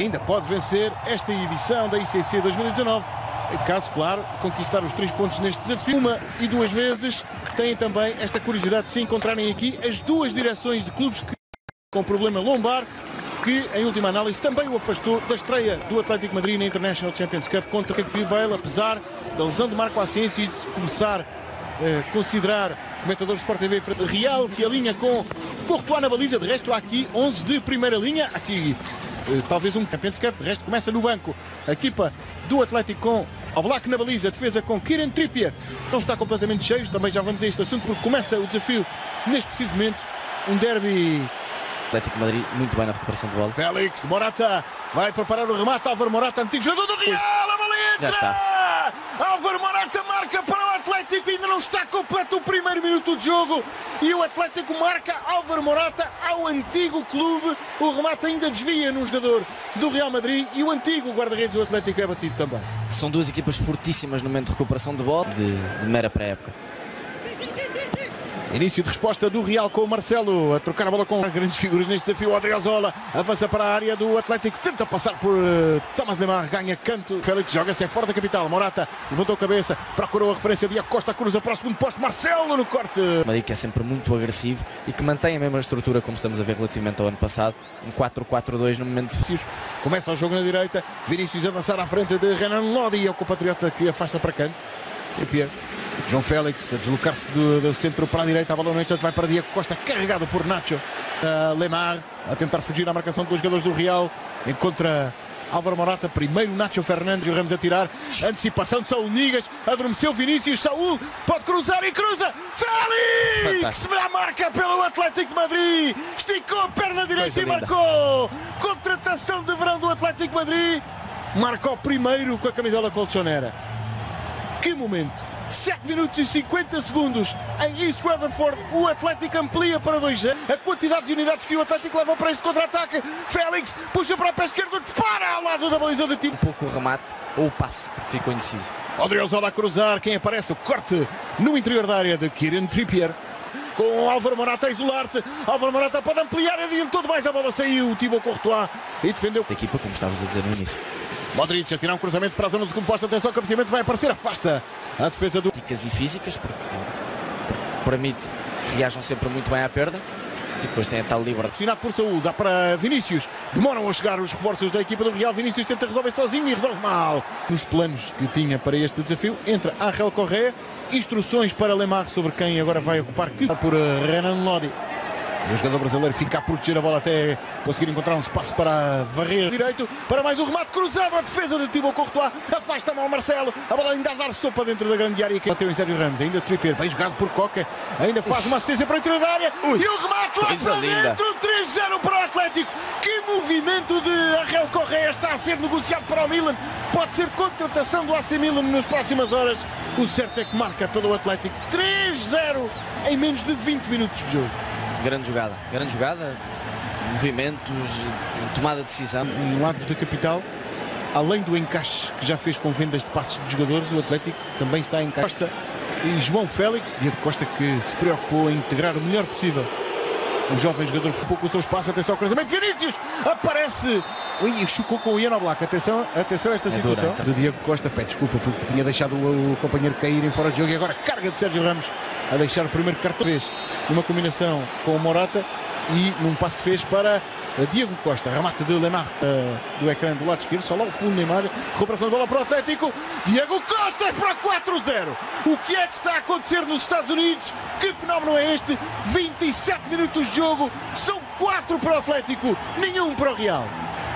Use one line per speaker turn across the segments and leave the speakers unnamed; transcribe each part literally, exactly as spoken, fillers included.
ainda pode vencer esta edição da I C C dois mil e dezanove. Caso, claro, conquistar os três pontos neste desafio. Uma e duas vezes têm também esta curiosidade de se encontrarem aqui as duas direções de clubes que com problema lombar, que em última análise também o afastou da estreia do Atlético Madrid na International Champions Cup contra o Bale, apesar da lesão de Marco Asensio e de se começar a considerar comentador do Sport T V Real, que alinha com Courtois na baliza. De resto há aqui onze de primeira linha, aqui talvez um Champions Cup, de resto começa no banco a equipa do Atlético com Oblak na baliza, defesa com Kieran Trippier, então está completamente cheio. Também já vamos a este assunto porque começa o desafio neste preciso momento, um derby.
Atlético Madrid muito bem na recuperação de bola.
Félix, Morata vai preparar o remate, Álvaro Morata, antigo jogador do Real, a bola entra!
Já está.
Álvaro Morata marca para o Atlético, ainda não está completo o primeiro minuto de jogo e o Atlético marca. Álvaro Morata ao antigo clube, o remate ainda desvia num jogador do Real Madrid e o antigo guarda-redes do Atlético é batido também.
São duas equipas fortíssimas no momento de recuperação de bola, de, de mera pré-época.
Início de resposta do Real com o Marcelo a trocar a bola com grandes figuras neste desafio. Odriozola avança para a área do Atlético, tenta passar por uh, Thomas Lemar, ganha canto. Félix joga-se é fora da capital. Morata levantou a cabeça, procurou a referência de Acosta, cruza para o segundo posto. Marcelo no corte.
O Madrid que é sempre muito agressivo e que mantém a mesma estrutura como estamos a ver relativamente ao ano passado, um quatro quatro dois no momento de...
Começa o jogo na direita, Vinícius a avançar à frente de Renan Lodi, é o compatriota que afasta para canto. Trippier. João Félix a deslocar-se do, do centro para a direita, a bola no entanto vai para Diego Costa, carregado por Nacho. Uh, Lemar a tentar fugir à marcação dos jogadores do Real, encontra Álvaro Morata, primeiro Nacho Fernandes, o Ramos a tirar, antecipação de Saúl Níguez, adormeceu Vinícius, Saúl pode cruzar e cruza, Félix a marca pelo Atlético de Madrid, esticou a perna direita e marcou. Contratação de verão do Atlético de Madrid, marcou primeiro com a camisola colchonera. Que momento! sete minutos e cinquenta segundos em East Rutherford, o Atlético amplia para dois zero. A quantidade de unidades que o Atlético leva para este contra-ataque. Félix puxa para o pé esquerdo, dispara ao lado da baliza do time.
Um pouco o remate ou o passe, porque ficou indeciso.
Odriozola a cruzar, quem aparece? O corte no interior da área de Kieran Trippier. Com o Álvaro Morata a isolar-se. Álvaro Morata pode ampliar, adiantou demais, a bola saiu. O Thibaut Courtois e defendeu.
A equipa, como estavas a dizer no início.
Modric a tirar um cruzamento para a zona do segundo posto. Atenção, o cabeceamento vai aparecer, afasta a defesa do...
Táticas e físicas, porque, porque permite que reajam sempre muito bem à perda. E depois tem a tal liberdade.
Pressionado por Saúl, dá para Vinícius. Demoram a chegar os reforços da equipa do Real. Vinícius tenta resolver sozinho e resolve mal. Nos planos que tinha para este desafio, entra Ángel Correa. Instruções para Lemar sobre quem agora vai ocupar que por Renan Lodi. O jogador brasileiro fica a proteger a bola até conseguir encontrar um espaço para varrer direito, para mais um remate cruzado, a defesa de Thibaut Courtois, afasta-me ao Marcelo, a bola ainda a dar sopa dentro da grande área que bateu em Sérgio Ramos, ainda Trippier, bem jogado por Coca, ainda faz Uf. uma assistência para o interior da área. Ui. E o remate lá para
linda.
dentro, três zero para o Atlético. Que movimento de Ángel Correa, está a ser negociado para o Milan, pode ser contratação do A C Milan nas próximas horas. O certo é que marca pelo Atlético três zero em menos de vinte minutos de jogo.
Grande jogada, grande jogada, movimentos, tomada de decisão.
Em lados da capital, além do encaixe que já fez com vendas de passos de jogadores, o Atlético também está em Costa e João Félix, Diego Costa, que se preocupou em integrar o melhor possível o jovem jogador que ocupou com o seu espaço. Atenção ao cruzamento, Vinícius aparece, ui, chocou com o Ian Oblak. Atenção, atenção a esta é situação dura, então. De Diego Costa, pede desculpa porque tinha deixado o, o companheiro cair em fora de jogo e agora carga de Sérgio Ramos a deixar o primeiro cartão, fez numa combinação com o Morata e num passe que fez para Diego Costa, remate de Lemar uh, do ecrã do lado esquerdo, só lá o fundo da imagem, recuperação de bola para o Atlético, Diego Costa é para quatro zero. O que é que está a acontecer nos Estados Unidos? Que fenómeno é este? vinte e sete minutos de jogo, são quatro para o Atlético, nenhum para o Real.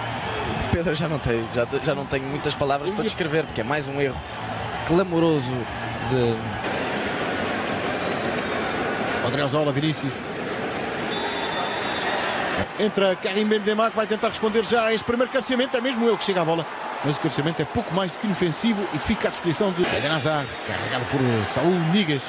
Pedro, já não tenho, já, já não tenho muitas palavras para descrever, porque é mais um erro clamoroso de...
Odriozola, Vinícius. Entra Karim Benzema, que vai tentar responder já a este primeiro cabeceamento. É mesmo ele que chega à bola, mas o cabeceamento é pouco mais do que inofensivo e fica à disposição de Eden Hazard, carregado por Saúl Níguez.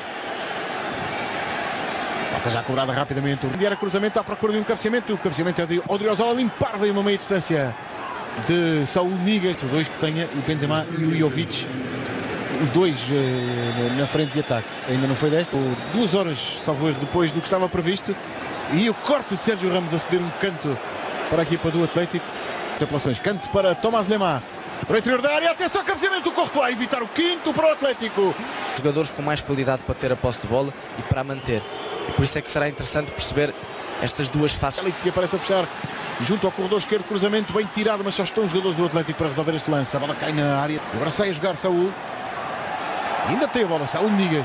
Falta já cobrada rapidamente. O era cruzamento à procura de um cabeceamento. O cabeceamento é de Odriozola, limpar veio uma meia distância de Saúl Níguez. Os dois que tenha, o Benzema e o Jovic. Os dois uh, na frente de ataque. Ainda não foi desta. Duas horas, salvo erro, depois do que estava previsto. E o corte de Sérgio Ramos a ceder um canto para a equipa do Atlético. Contemplações, canto para Tomás Lemar. Para o interior da área, atenção, cabeceamento do Courtois a evitar o quinto para o Atlético.
Jogadores com mais qualidade para ter a posse de bola e para a manter. E por isso é que será interessante perceber estas duas faces.
Félix que aparece a fechar junto ao corredor esquerdo, cruzamento bem tirado, mas só estão os jogadores do Atlético para resolver este lance. A bola cai na área, agora sai a jogar Saúl. Ainda tem a bola, Saúl Níguez.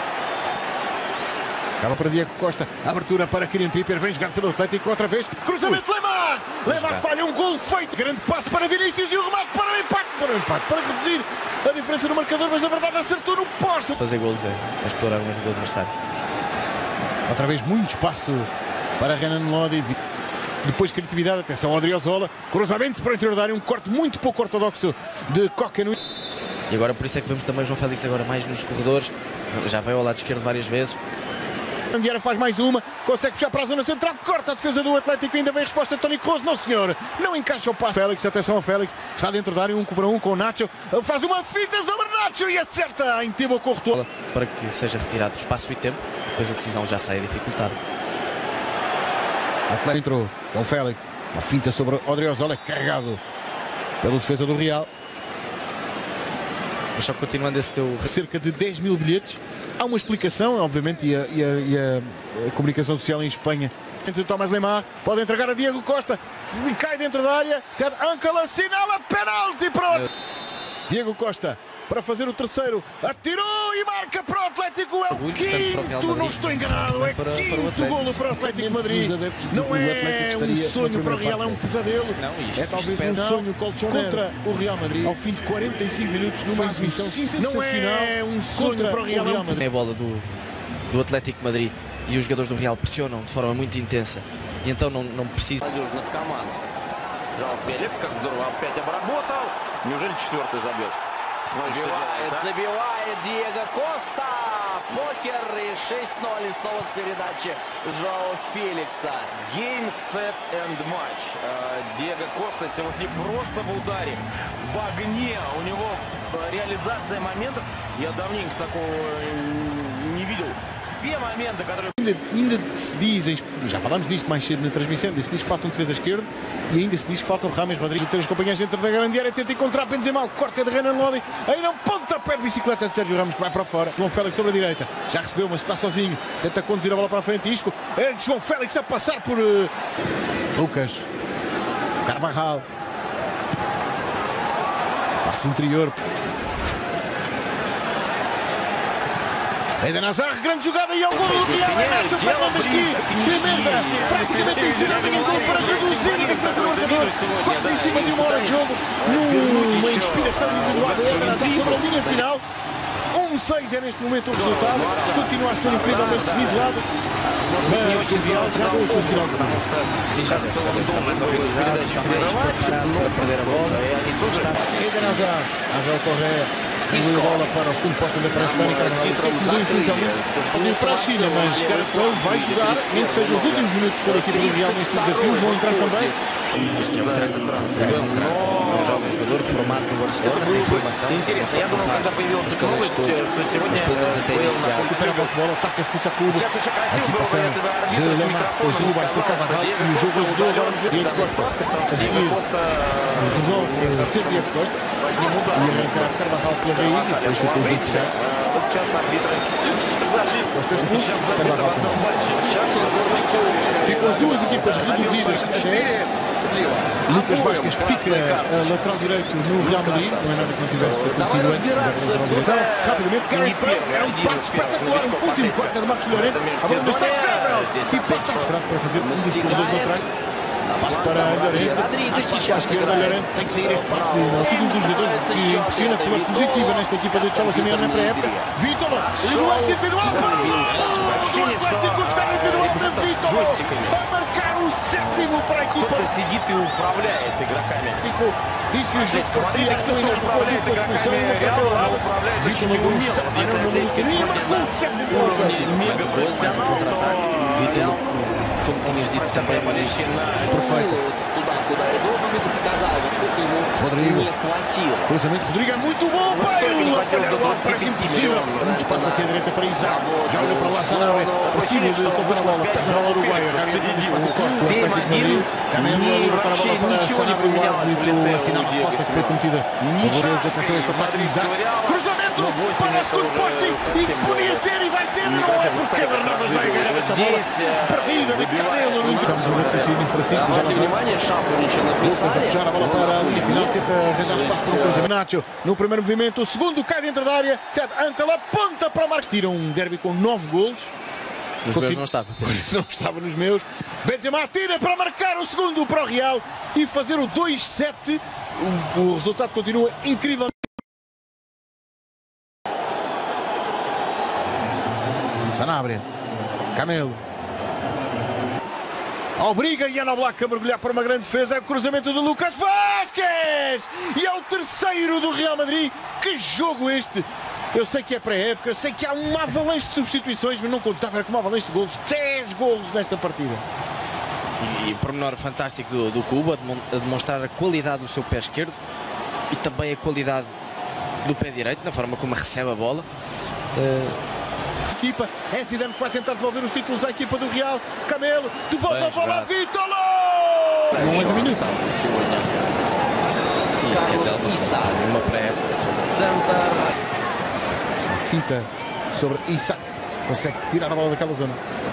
Acaba para Diego Costa, abertura para Kieran Trippier, bem jogado pelo Atlético, outra vez, cruzamento, Ui. Lemar! Lemar falha um gol feito, grande passe para Vinícius e o remate para o empate, para o empate, para reduzir a diferença no marcador, mas na verdade acertou no poste.
Fazer golos é, é explorar o erro do adversário.
Outra vez muito espaço para Renan Lodi, depois criatividade, atenção ao Odriozola, cruzamento para o interior da área, um corte muito pouco ortodoxo de Coca no...
E agora por isso é que vemos também João Félix agora mais nos corredores, já veio ao lado esquerdo várias vezes.
Andiara faz mais uma, consegue puxar para a zona central, corta a defesa do Atlético, ainda vem a resposta de Toni Kroos, não senhor, não encaixa o passe. Félix, atenção ao Félix, está dentro da área, um contra um com o Nacho, faz uma fita sobre Nacho e acerta em Thibaut Courtois.
Para que seja retirado espaço e tempo, depois a decisão já sai dificultada.
Atlético entrou, João Félix, uma finta sobre Odriozola, carregado pelo defesa do Real.
Mas só continuando esse teu...
Cerca de dez mil bilhetes. Há uma explicação, obviamente, e a, e a, e a, a comunicação social em Espanha. Entre Tomás Lemar, pode entregar a Diego Costa, e cai dentro da área. Ted Ankle assinala penalti para o... Diego Costa para fazer o terceiro, atirou e marca para o Atlético, é o quinto, não estou enganado, é quinto golo para o Atlético de Madrid. Não é um sonho para o Real, é um pesadelo. É talvez um sonho contra o Real Madrid. Ao fim de quarenta e cinco minutos, numa exibição sensacional, é um sonho para o Real Madrid.
É a bola do, do Atlético de Madrid e os jogadores do Real pressionam de forma muito intensa e então não, não precisa.
Жоао Феликс, как здорово опять обработал. Неужели четвертый забьет?
Забивает, забивает Диего Коста. Покер и шесть ноль. И снова с передачи Жоао Феликса.
Game, set and match. Диего Коста сегодня просто в ударе, в огне. У него реализация моментов. Я давненько такого не видел. Все моменты, которые...
Ainda, ainda se dizem, já falámos disto mais cedo na transmissão, ainda se diz que falta um defesa esquerdo e ainda se diz que falta o Rames Rodrigues, três companheiros dentro da grande área, tenta encontrar Benzema, corta de Renan Lodi, ainda um pontapé de bicicleta de Sérgio Ramos que vai para fora. João Félix sobre a direita, já recebeu, mas está sozinho, tenta conduzir a bola para a frente. Isco, é João Félix a passar por uh, Lucas Carvajal, passe interior. Eden Hazard, grande jogada e ao gol do Real, é Nacho Fernandes que emenda praticamente em cima de gol para reduzir a diferença no marcador, quase em cima de uma hora de jogo, numa inspiração individual de Eden Hazard sobre a linha final. um seis é neste momento o resultado, continua a ser incrivelmente nivelado, mas o Real já deu o seu final de partida.
Sim, já deu, está mais organizado, está mais preparado para perder a bola.
Eden Hazard, Ángel Correa, distribuiu a bola para o segundo posto onde aparece Dani Carvajal, que mudou essencialmente para a China, mas ele vai jogar, nem que sejam os últimos minutos pela equipa do Real neste desafio, vão entrar também.
Acho que é um craque, é um craque, é um jovem jogador formado no Barcelona, tem formação, não faz os caminhos todos, mas pelo menos até iniciar.
Recupera a bola, ataca a força clube, antecipação de Lemar, depois de Lubar por Carvajal e o jogo ajudou agora Diego Costa. A seguir resolve ser Diego Costa e arrancar Carvajal pela raiz e depois ficou o Diego Costa. Costa expulso, Carvajal também. Ficam as duas equipas reduzidas a dez. Lucas Vázquez fica a lateral direito no Real Madrid, não é nada que não tivesse acontecido antes. Rapidamente, Gary Bale, era um passo espetacular, um último corte de Marcos Llorente, a bola está escreve e passa a frente para fazer um dos corredores laterais. Passe para Llorente, passe para a esquerda, Llorente tem que sair este passe. Um dos jogadores que impressiona pela positiva nesta equipa de Cholo Simeone na pré-época. Vítor, e do lance individual para o gol do Atlético, jogada individual de Vítor, a marcar o sétimo para a equipa.
Кто-то сидит и управляет игроками.
E se o jogo parecia a ruína por conta da expulsão, uma para cada lado, Vítor marcou o sétimo no minuto e marcou o sétimo para o Atlético.
Мега профессионал, то
Vítor, como tinhas dito também,
Perfeito.
Туда, куда и должен быть, и показал. Вот сколько ему
Rodrigo.
не хватило.
Cruzamento, Rodrigo é muito bom, Bale! A falhar o gol, parece impossível. Muito espaço aqui à direita para Isaac. Já olha para lá, Sanabria. Precisa de soltar a bola. Pega a bola uruguaia. Camelo a libertar a bola para Sanabria. O árbitro assinala a falta que foi cometida. Sobre eles, atenção a este ataque de Isaac. Cruzamento para o segundo poste. E podia ser e vai ser, não é? Porque a Bernardo vai ganhar essa bola perdida de Camelo. Estamos no raciocínio, Francisco. Já lá Lucas a puxar a bola para a linha final, tenta arranjar espaço para o cruzamento. Nacho no primeiro movimento, o segundo cai dentro da área. Ted Ankle aponta para Marcos. Tira um derby com nove golos.
Nos meus não estava.
Não estava nos meus. Benzema tira para marcar o segundo para o Real e fazer o dois sete. O, o resultado continua incrível. Sanabria. Camelo. Obriga Jan Oblak a mergulhar para uma grande defesa. É o cruzamento do Lucas Vázquez! E é o terceiro do Real Madrid. Que jogo este! Eu sei que é pré-época, eu sei que há uma avalanche de substituições, mas não contava com uma avalanche de golos. dez golos nesta partida.
E o pormenor fantástico do, do Cuba, a demonstrar a qualidade do seu pé esquerdo e também a qualidade do pé direito, na forma como recebe a bola. Uh...
Equipa, é Zidane que vai tentar devolver os títulos à equipa do Real. Camelo, devolve a bola a Vítor. Não é minutos.
Tinha-se que até Isaac, uma pré-época.
Finta sobre Isaac. Consegue tirar a bola daquela zona.